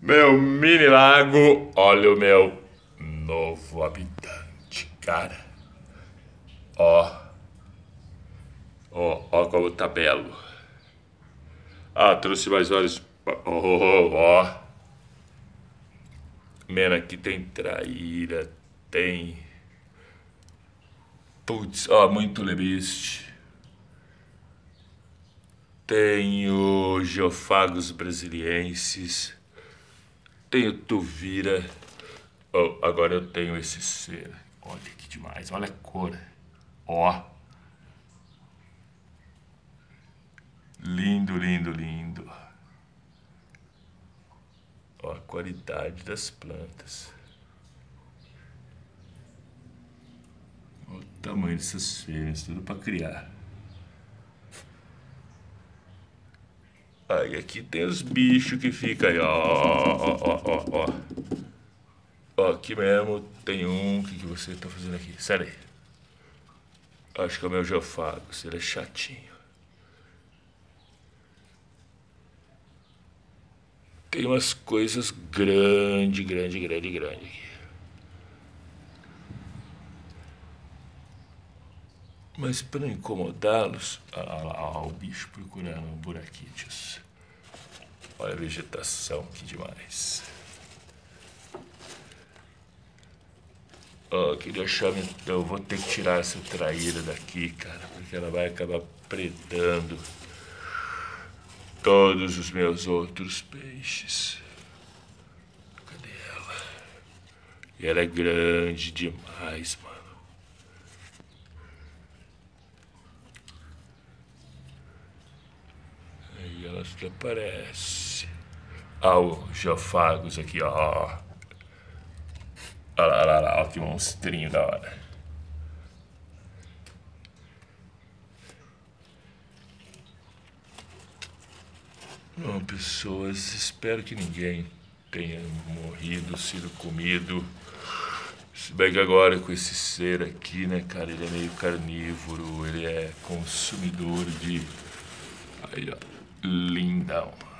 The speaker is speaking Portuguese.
Meu mini lago, olha o meu novo habitante, cara. Ó, ó como tá belo. Ah, trouxe mais olhos. Ó. Mena, aqui tem traíra, tem... Putz, ó, muito lebiste. Tem o Geophagus brasiliensis. Tenho Tuvira. Oh, agora eu tenho esse ser. Olha que demais, olha a cor. Ó. Lindo, lindo, lindo. Ó a qualidade das plantas. Olha o tamanho dessas fêmeas, tudo para criar. Aí aqui tem os bichos que ficam aí, ó. Ó, aqui mesmo tem um. O que você tá fazendo aqui? Sai daí. Acho que é o meu Geophagus, ele é chatinho. Tem umas coisas grande aqui. Mas para não incomodá-los, olha lá, o bicho procurando buraquitos. Olha a vegetação, que demais. Oh, queria achar. Eu vou ter que tirar essa traíra daqui, cara, porque ela vai acabar predando todos os meus outros peixes. Cadê ela? E ela é grande demais, mano. Aí ela se aparece. Ah, o Geophagus aqui, ó. Olha lá, ó, que monstrinho da hora. Bom, pessoas, espero que ninguém tenha morrido, sido comido. Se bem que agora com esse ser aqui, né, cara, ele é meio carnívoro, ele é consumidor de... Aí, ó, lindão.